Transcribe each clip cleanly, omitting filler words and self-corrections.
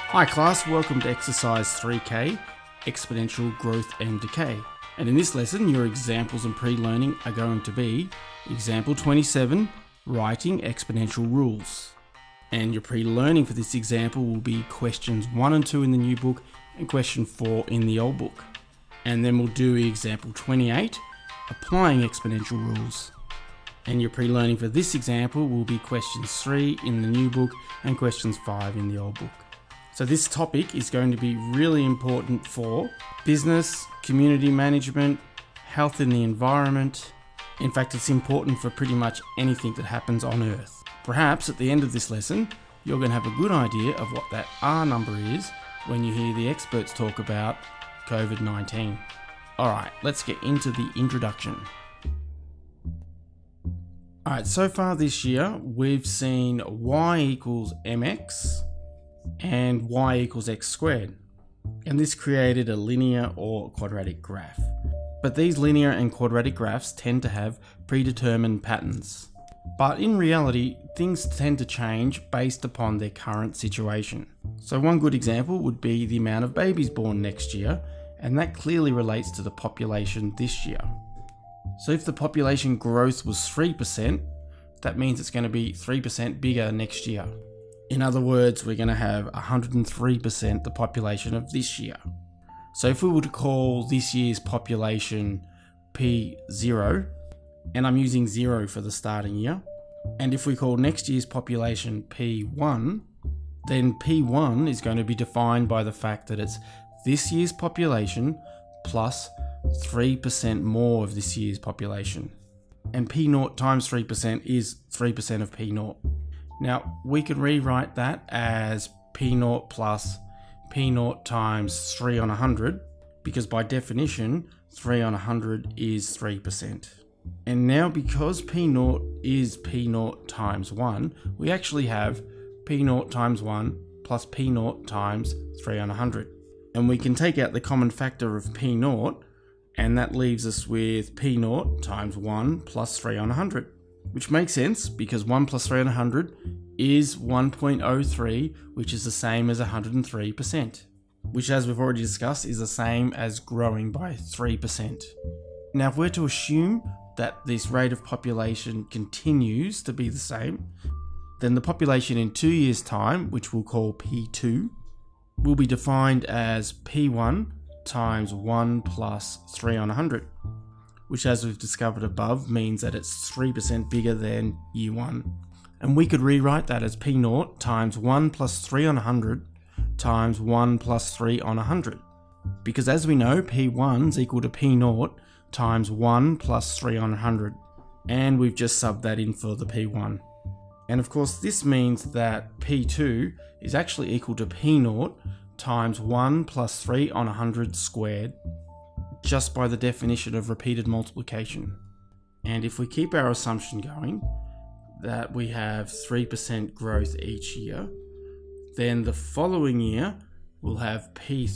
Hi class, welcome to exercise 3K, exponential growth and decay. And in this lesson, your examples and pre-learning are going to be example 27, writing exponential rules. And your pre-learning for this example will be questions 1 and 2 in the new book and question 4 in the old book. And then we'll do example 28, applying exponential rules. And your pre-learning for this example will be questions 3 in the new book and questions 5 in the old book. So this topic is going to be really important for business, community management, health in the environment. In fact, it's important for pretty much anything that happens on Earth. Perhaps at the end of this lesson, you're going to have a good idea of what that R number is when you hear the experts talk about COVID-19. Alright, let's get into the introduction. Alright, so far this year, we've seen y equals mx and y equals x squared. And this created a linear or quadratic graph. But these linear and quadratic graphs tend to have predetermined patterns. But in reality, things tend to change based upon their current situation. So one good example would be the amount of babies born next year, and that clearly relates to the population this year. So if the population growth was 3%, that means it's going to be 3% bigger next year. In other words, we're going to have 103% the population of this year. So if we were to call this year's population P0, and I'm using 0 for the starting year, and if we call next year's population P1, then P1 is going to be defined by the fact that it's this year's population plus 3% more of this year's population. And P0 times 3% is 3% of P0. Now, we could rewrite that as P0 plus P0 times 3 on 100, because by definition, 3 on 100 is 3%. And now, because P0 is P0 times 1, we actually have P0 times 1 plus P0 times 3 on 100. And we can take out the common factor of P0, and that leaves us with P0 times 1 plus 3 on 100. Which makes sense because 1 plus 3 on 100 is 1.03, which is the same as 103%, which, as we've already discussed, is the same as growing by 3%. Now, if we're to assume that this rate of population continues to be the same, then the population in 2 years' time, which we'll call P2, will be defined as P1 times 1 plus 3 on 100. Which, as we've discovered above, means that it's 3% bigger than year 1. And we could rewrite that as P0 times 1 plus 3 on 100 times 1 plus 3 on 100. Because as we know, P1 is equal to P0 times 1 plus 3 on 100. And we've just subbed that in for the P1. And of course, this means that P2 is actually equal to P0 times 1 plus 3 on 100 squared, just by the definition of repeated multiplication. And if we keep our assumption going, that we have 3% growth each year, then the following year we'll have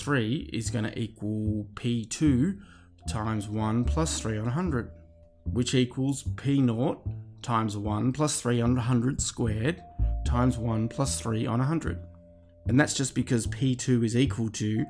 P3 is going to equal P2 times 1 plus 3 on 100, which equals P0 times 1 plus 3 on 100 squared times 1 plus 3 on 100. And that's just because P2 is equal to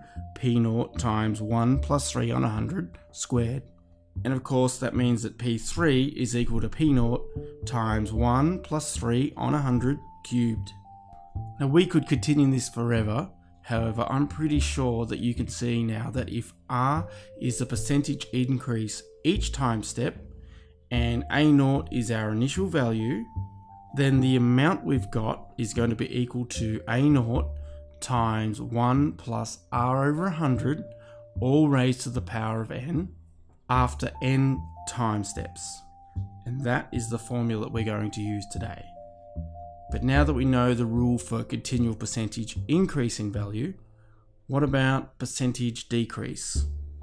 P0 times 1 plus 3 on 100 squared. And of course, that means that P3 is equal to P0 times 1 plus 3 on 100 cubed. Now, we could continue this forever. However, I'm pretty sure that you can see now that if R is the percentage increase each time step, and A0 is our initial value, then the amount we've got is going to be equal to A0 times 1 plus R over 100, all raised to the power of n, after n time steps. And that is the formula that we're going to use today. But now that we know the rule for continual percentage increase in value, what about percentage decrease?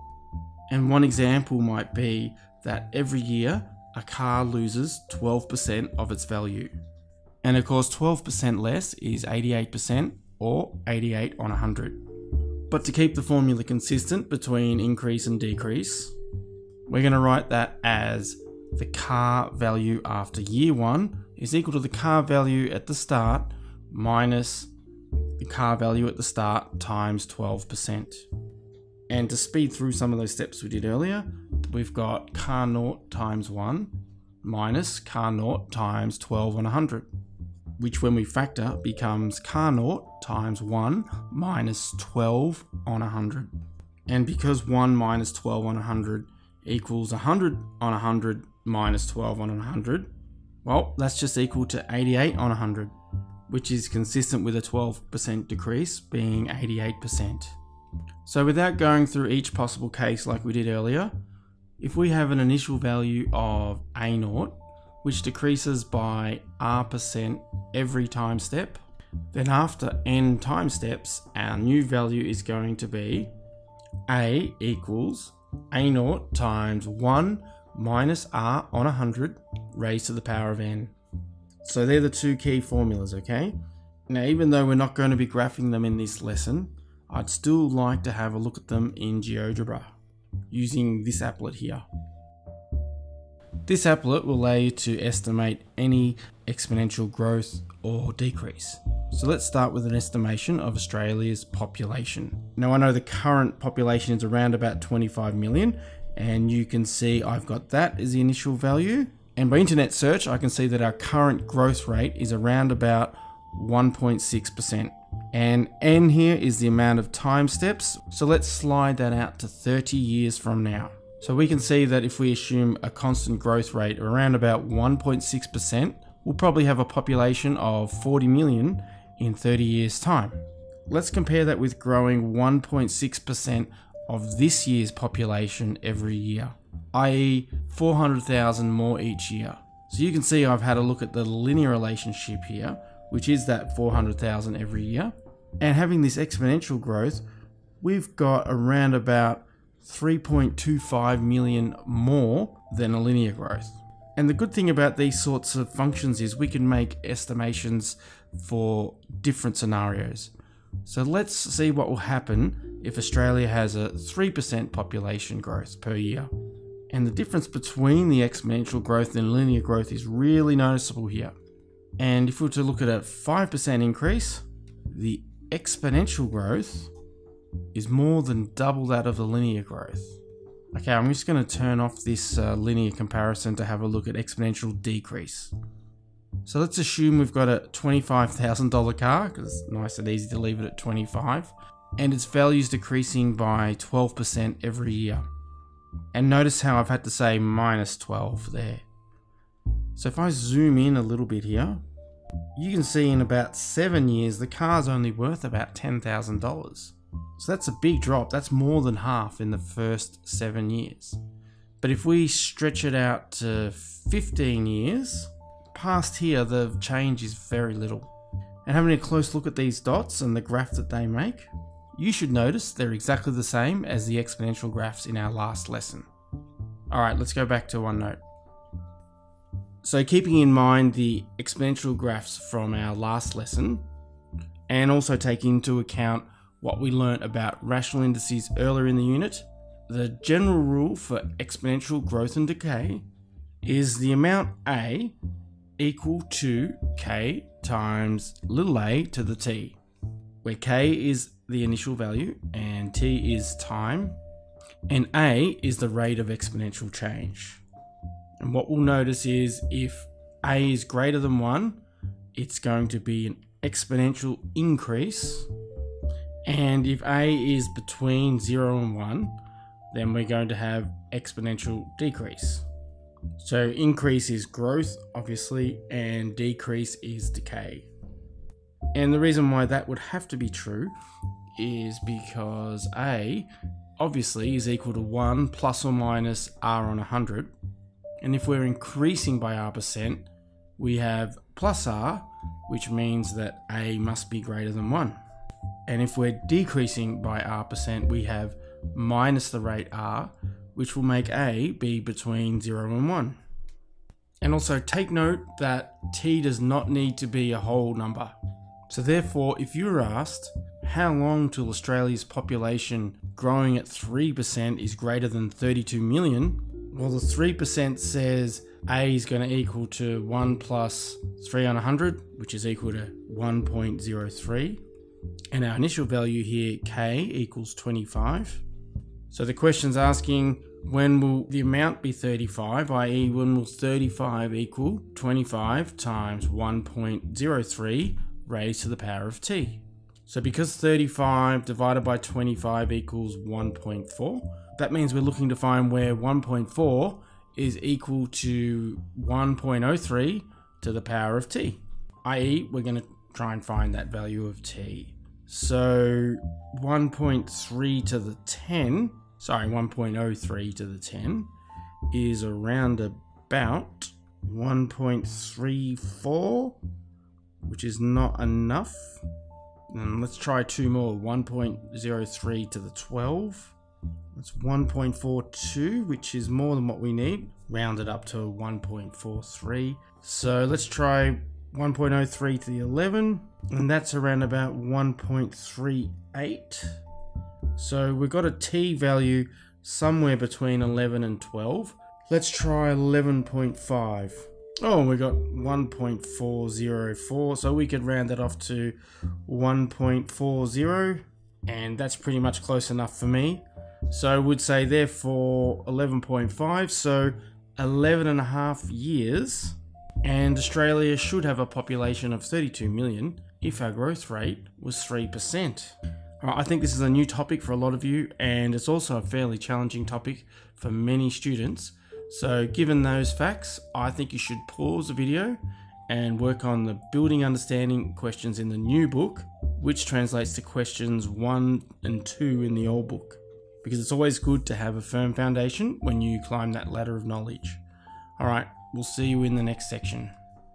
And one example might be that every year a car loses 12% of its value. And of course, 12% less is 88%, or 88 on 100. But to keep the formula consistent between increase and decrease, we're going to write that as the car value after year 1 is equal to the car value at the start minus the car value at the start times 12%. And to speed through some of those steps we did earlier, we've got car naught times 1 minus car naught times 12 on 100, which when we factor becomes car naught times 1 minus 12 on 100. And because 1 minus 12 on 100 equals 100 on 100 minus 12 on 100, well, that's just equal to 88 on 100, which is consistent with a 12% decrease being 88%. So without going through each possible case like we did earlier, if we have an initial value of A naught, which decreases by R% every time step, then after n time steps, our new value is going to be A equals A naught times 1 minus R on 100 raised to the power of n. So they're the two key formulas, okay? Now, even though we're not going to be graphing them in this lesson, I'd still like to have a look at them in GeoGebra using this applet here. This applet will allow you to estimate any exponential growth or decrease. So let's start with an estimation of Australia's population. Now, I know the current population is around about 25 million, and you can see I've got that as the initial value. And by internet search, I can see that our current growth rate is around about 1.6%. And n here is the amount of time steps. So let's slide that out to 30 years from now. So we can see that if we assume a constant growth rate of around about 1.6%, we'll probably have a population of 40 million in 30 years time. Let's compare that with growing 1.6% of this year's population every year, i.e. 400,000 more each year. So you can see I've had a look at the linear relationship here, which is that 400,000 every year. And having this exponential growth, we've got around about 3.25 million more than a linear growth. And the good thing about these sorts of functions is we can make estimations for different scenarios. So let's see what will happen if Australia has a 3% population growth per year. And the difference between the exponential growth and linear growth is really noticeable here. And if we were to look at a 5% increase, the exponential growth is more than double that of the linear growth. Okay, I'm just going to turn off this linear comparison to have a look at exponential decrease. So let's assume we've got a $25,000 car, because it's nice and easy to leave it at 25, and its value is decreasing by 12% every year. And notice how I've had to say minus 12 there. So if I zoom in a little bit here, you can see in about 7 years, the car's only worth about $10,000. So that's a big drop. That's more than half in the first 7 years. But if we stretch it out to 15 years, past here, the change is very little. And having a close look at these dots and the graph that they make, you should notice they're exactly the same as the exponential graphs in our last lesson. Alright, let's go back to OneNote. So keeping in mind the exponential graphs from our last lesson, and also taking into account what we learnt about rational indices earlier in the unit, the general rule for exponential growth and decay is the amount A equal to k times little a to the t, where k is the initial value and t is time, and a is the rate of exponential change. And what we'll notice is if a is greater than 1, it's going to be an exponential increase, and if a is between 0 and 1, then we're going to have exponential decrease. So increase is growth, obviously, and decrease is decay. And the reason why that would have to be true is because a obviously is equal to 1 plus or minus r on 100. And if we're increasing by r%, we have plus r, which means that a must be greater than 1. And if we're decreasing by r%, we have minus the rate r, which will make a be between 0 and 1. And also take note that t does not need to be a whole number. So therefore, if you were asked how long till Australia's population growing at 3% is greater than 32 million, well, the 3% says a is going to equal to 1 plus 3 on 100, which is equal to 1.03. And our initial value here, k, equals 25. So the question's asking, when will the amount be 35, i.e. when will 35 equal 25 times 1.03 raised to the power of t? So because 35 divided by 25 equals 1.4, that means we're looking to find where 1.4 is equal to 1.03 to the power of t, i.e. we're going to try and find that value of t. So 1.3 to the 10, sorry, 1.03 to the 10 is around about 1.34, which is not enough. And let's try two more. 1.03 to the 12. That's 1.42, which is more than what we need. Rounded up to 1.43. So let's try 1.03 to the 11. And that's around about 1.38. So we've got a t value somewhere between 11 and 12. Let's try 11.5. Oh, we got 1.404, so we could round that off to 1.40, and that's pretty much close enough for me. So I would say therefore 11.5, so 11 and a half years, and Australia should have a population of 32 million if our growth rate was 3%. I think this is a new topic for a lot of you, and it's also a fairly challenging topic for many students. So given those facts, I think you should pause the video and work on the building understanding questions in the new book, which translates to questions 1 and 2 in the old book, because it's always good to have a firm foundation when you climb that ladder of knowledge. All right, we'll see you in the next section.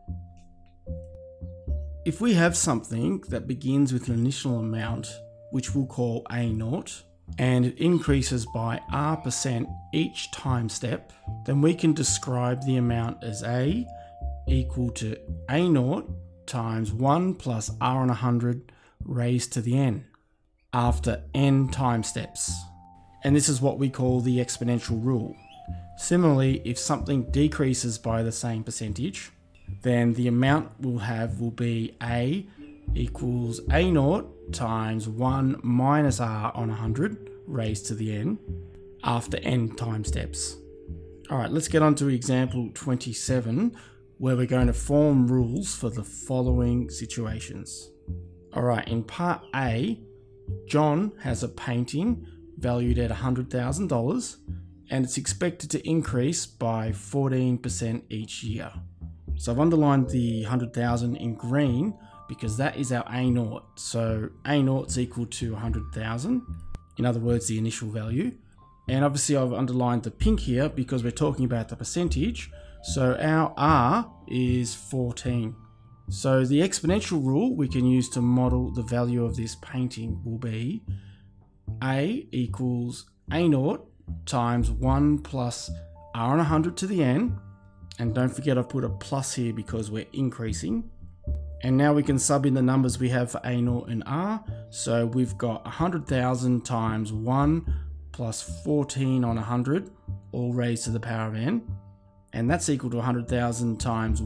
If we have something that begins with an initial amount, which we'll call A0, and it increases by R% each time step, then we can describe the amount as A equal to A0 times 1 plus R on 100 raised to the n after n time steps. And this is what we call the exponential rule. Similarly, if something decreases by the same percentage, then the amount we'll have will be A equals A0 times 1 minus R on 100 raised to the n after n time steps. Alright, let's get on to example 27, where we're going to form rules for the following situations. Alright, in part A, John has a painting valued at $100,000 and it's expected to increase by 14% each year. So I've underlined the 100,000 in green because that is our A0. So A0 is equal to 100,000. In other words, the initial value. And obviously I've underlined the pink here because we're talking about the percentage. So our R is 14. So the exponential rule we can use to model the value of this painting will be A equals A0 times 1 plus R on 100 to the n. And don't forget I've put a plus here because we're increasing. And now we can sub in the numbers we have for A0 and R. So we've got 100,000 times 1 plus 14 on 100, all raised to the power of n. And that's equal to 100,000 times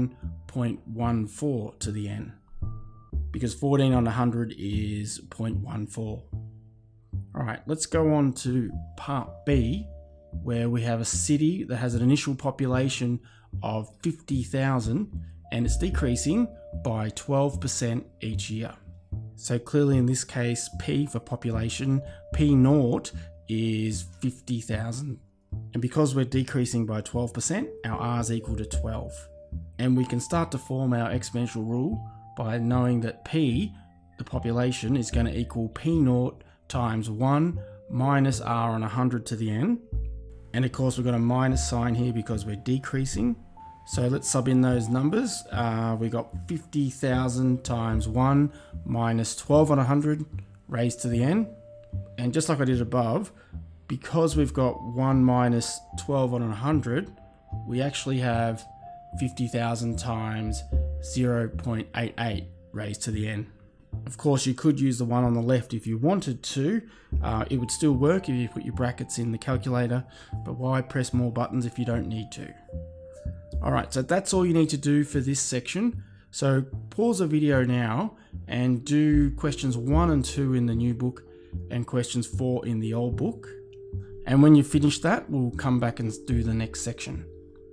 1.14 to the n. Because 14 on 100 is 0.14. Alright, let's go on to part B, where we have a city that has an initial population of 50,000 and it's decreasing by 12% each year. So clearly in this case, P for population, P0 is 50,000. And because we're decreasing by 12%, our R is equal to 12. And we can start to form our exponential rule by knowing that P, the population, is going to equal P0 times 1 minus R on 100 to the n. And of course we've got a minus sign here because we're decreasing. So let's sub in those numbers. We got 50,000 times 1 minus 12 on 100 raised to the n. And just like I did above, because we've got 1 minus 12 on 100, we actually have 50,000 times 0.88 raised to the n. Of course, you could use the one on the left if you wanted to. It would still work if you put your brackets in the calculator, but why press more buttons if you don't need to? Alright, so that's all you need to do for this section. So pause the video now and do questions 1 and 2 in the new book and questions 4 in the old book. And when you finish that, we'll come back and do the next section.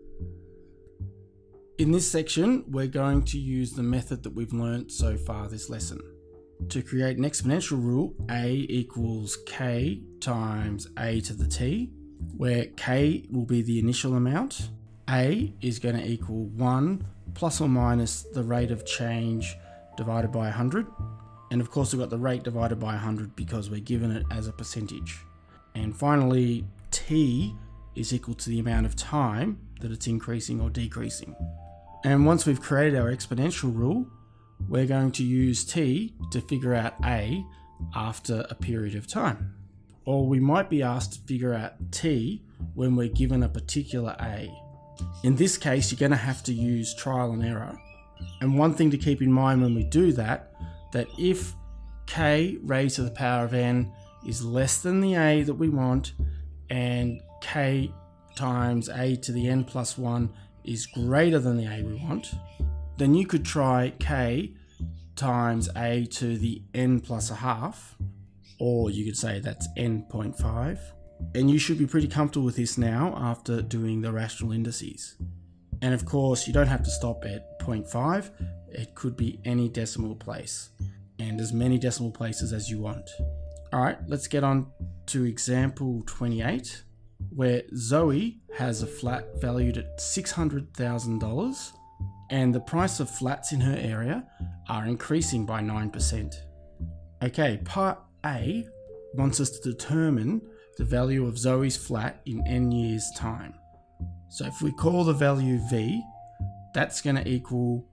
In this section, we're going to use the method that we've learnt so far this lesson. To create an exponential rule, a equals k times a to the t, where k will be the initial amount. A is going to equal 1 plus or minus the rate of change divided by 100. And of course, we've got the rate divided by 100 because we're given it as a percentage. And finally, t is equal to the amount of time that it's increasing or decreasing. And once we've created our exponential rule, we're going to use t to figure out a after a period of time. Or we might be asked to figure out t when we're given a particular a. In this case, you're going to have to use trial and error. And one thing to keep in mind when we do that if k raised to the power of n is less than the a that we want, and k times a to the n plus 1 is greater than the a we want, then you could try k times a to the n plus a half, or you could say that's n.5. And you should be pretty comfortable with this now after doing the rational indices. And of course, you don't have to stop at 0.5. It could be any decimal place, and as many decimal places as you want. All right, let's get on to example 28, where Zoe has a flat valued at $600,000, and the price of flats in her area are increasing by 9%. Okay, part A wants us to determine the value of Zoe's flat in n years time. So if we call the value v, that's going to equal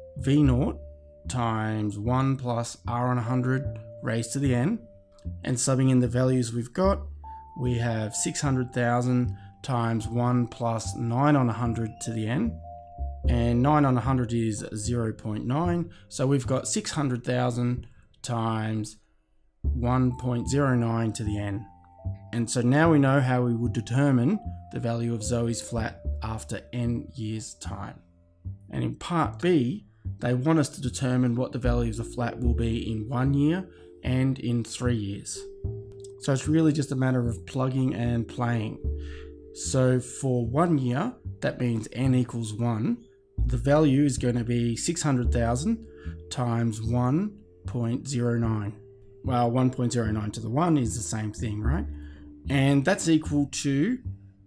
v0 times 1 plus r on 100 raised to the n. And subbing in the values we've got, we have 600,000 times 1 plus 9 on 100 to the n. And 9 on 100 is 0.9. So we've got 600,000 times 1.09 to the n. And so now we know how we would determine the value of Zoe's flat after n years time. And in part B, they want us to determine what the value of the flat will be in 1 year and in 3 years. So it's really just a matter of plugging and playing. So for 1 year, that means n equals 1. The value is going to be 600,000 times 1.09. Well, 1.09 to the 1 is the same thing, right? And that's equal to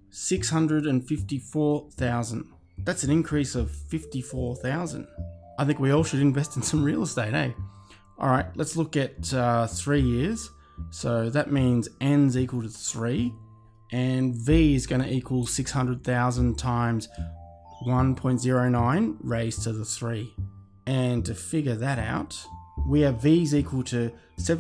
654,000. That's an increase of 54,000. I think we all should invest in some real estate, eh? All right, let's look at 3 years. So that means n's equal to 3, and v is going to equal 600,000 times 1.09 raised to the 3. And to figure that out, we have v is equal to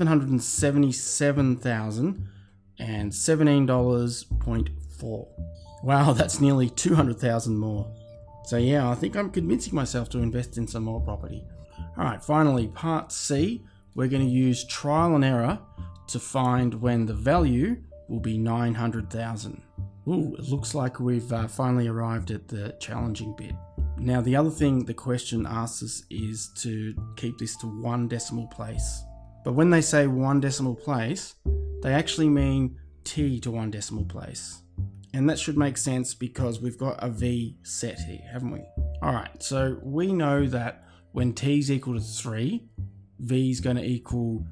$777,017.4. Wow, that's nearly 200,000 more. So yeah, I think I'm convincing myself to invest in some more property. All right, finally, part C, we're going to use trial and error to find when the value will be 900,000. Ooh, it looks like we've finally arrived at the challenging bit. Now, the other thing the question asks us is to keep this to 1 decimal place. But when they say 1 decimal place, they actually mean t to 1 decimal place. And that should make sense because we've got a v set here, haven't we? All right, so we know that when t is equal to 3, v is going to equal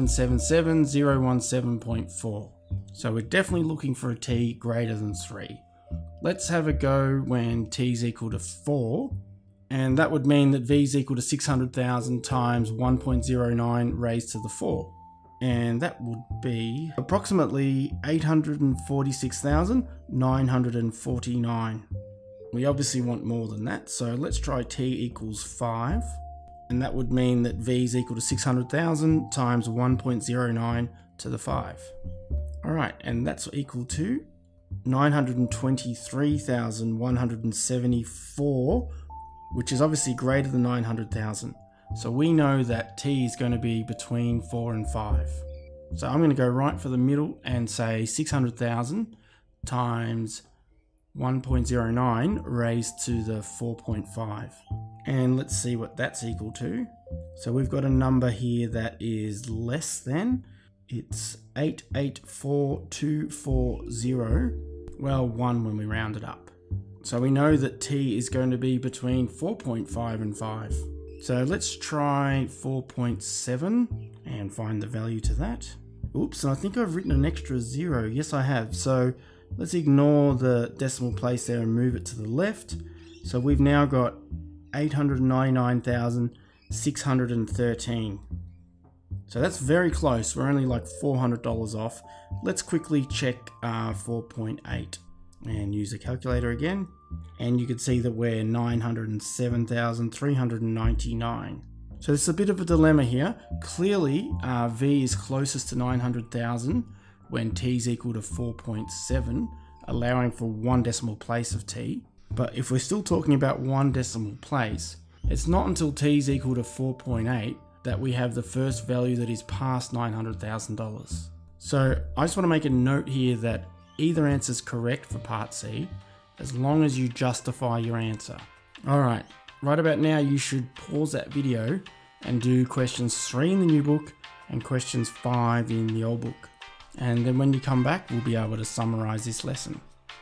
777,017.4. So we're definitely looking for a t greater than 3. Let's have a go when t is equal to 4, and that would mean that v is equal to 600,000 times 1.09 raised to the 4. And that would be approximately 846,949. We obviously want more than that, so let's try t equals 5. And that would mean that v is equal to 600,000 times 1.09 to the 5. Alright, and that's equal to 923,174, which is obviously greater than 900,000. So we know that t is going to be between 4 and 5. So I'm going to go right for the middle and say 600,000 times 1.09 raised to the 4.5. And let's see what that's equal to. So we've got a number here that is less than. It's 884,240. Well, 1 when we round it up. So we know that t is going to be between 4.5 and 5. So let's try 4.7 and find the value to that. Oops, and I think I've written an extra 0. Yes, I have. So let's ignore the decimal place there and move it to the left. So we've now got 899,613. So that's very close. We're only like $400 off. Let's quickly check 4.8 and use a calculator again. And you can see that we're 907,399. So there's a bit of a dilemma here. Clearly, V is closest to 900,000 when t is equal to 4.7, allowing for 1 decimal place of t. But if we're still talking about 1 decimal place, it's not until t is equal to 4.8 that we have the first value that is past $900,000. So I just want to make a note here that either answer is correct for part C, as long as you justify your answer. Alright, right about now you should pause that video and do questions 3 in the new book and questions 5 in the old book. And then when you come back, we'll be able to summarize this lesson.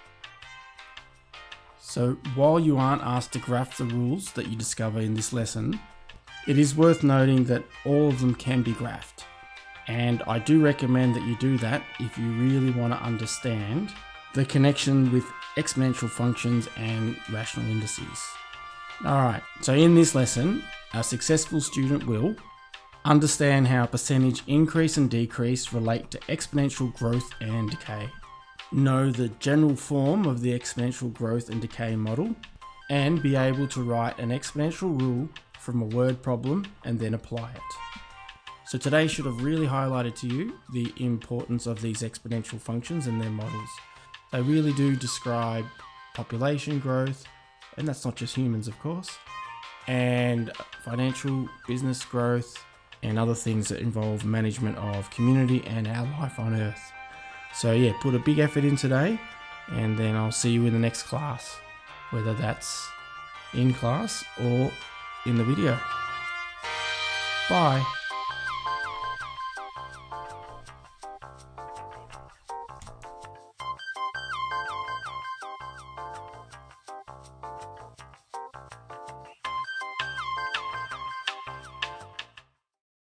So while you aren't asked to graph the rules that you discover in this lesson, it is worth noting that all of them can be graphed. And I do recommend that you do that if you really want to understand the connection with exponential functions and rational indices. Alright, so in this lesson, a successful student will understand how percentage increase and decrease relate to exponential growth and decay, know the general form of the exponential growth and decay model, and be able to write an exponential rule from a word problem and then apply it. So today should have really highlighted to you the importance of these exponential functions and their models. They really do describe population growth, and that's not just humans of course, and financial business growth and other things that involve management of community and our life on Earth. So yeah, put a big effort in today, and then I'll see you in the next class, whether that's in class or in the video. Bye.